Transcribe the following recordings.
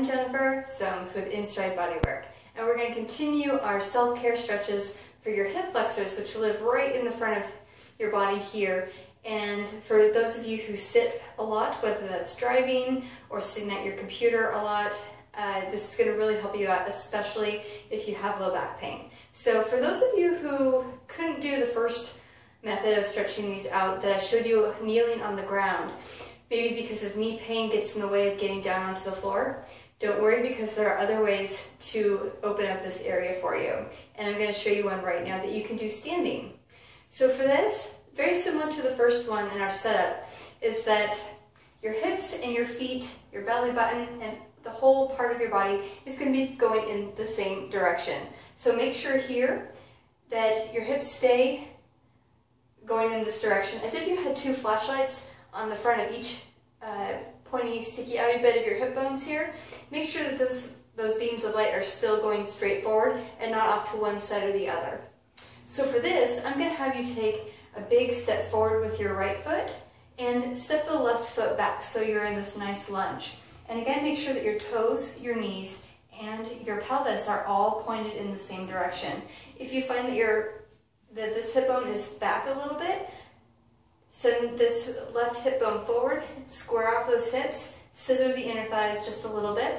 I'm Jennifer Soames with In-Stride Bodywork, and we're going to continue our self-care stretches for your hip flexors, which live right in the front of your body here. And for those of you who sit a lot, whether that's driving or sitting at your computer a lot, this is going to really help you out, especially if you have low back pain. So for those of you who couldn't do the first method of stretching these out that I showed you kneeling on the ground, maybe because of knee pain gets in the way of getting down onto the floor, don't worry, because there are other ways to open up this area for you. And I'm going to show you one right now that you can do standing. So for this, very similar to the first one in our setup, is that your hips and your feet, your belly button, and the whole part of your body is going to be going in the same direction. So make sure here that your hips stay going in this direction, as if you had two flashlights on the front of each pointy, sticky outy bit of your hip bones here. Make sure that those beams of light are still going straight forward and not off to one side or the other. So for this, I'm going to have you take a big step forward with your right foot and step the left foot back so you're in this nice lunge. And again, make sure that your toes, your knees, and your pelvis are all pointed in the same direction. If you find that this hip bone is back a little bit, send this left hip bone forward, square off those hips, scissor the inner thighs just a little bit.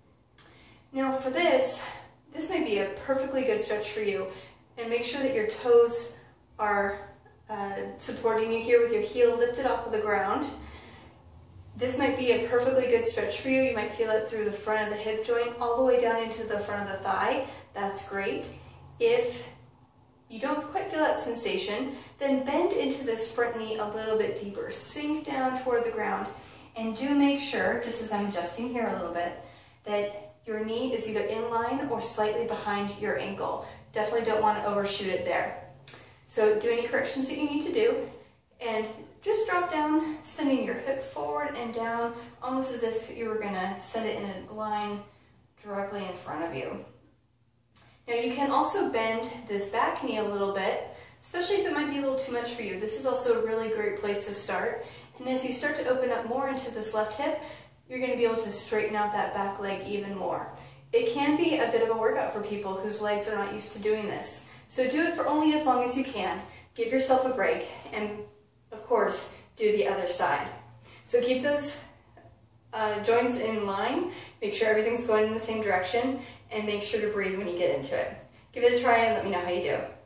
Now for this may be a perfectly good stretch for you. And make sure that your toes are supporting you here with your heel lifted off of the ground. This might be a perfectly good stretch for you. You might feel it through the front of the hip joint all the way down into the front of the thigh. That's great. If you don't quite feel that sensation, then bend into this front knee a little bit deeper. Sink down toward the ground, and do make sure, just as I'm adjusting here a little bit, that your knee is either in line or slightly behind your ankle. Definitely don't want to overshoot it there. So do any corrections that you need to do, and just drop down, sending your hip forward and down, almost as if you were going to send it in a line directly in front of you. Now you can also bend this back knee a little bit, especially if it might be a little too much for you. This is also a really great place to start. And as you start to open up more into this left hip, you're going to be able to straighten out that back leg even more. It can be a bit of a workout for people whose legs are not used to doing this. So do it for only as long as you can. Give yourself a break, and of course, do the other side. So keep those joints in line, make sure everything's going in the same direction, and make sure to breathe when you get into it. Give it a try and let me know how you do.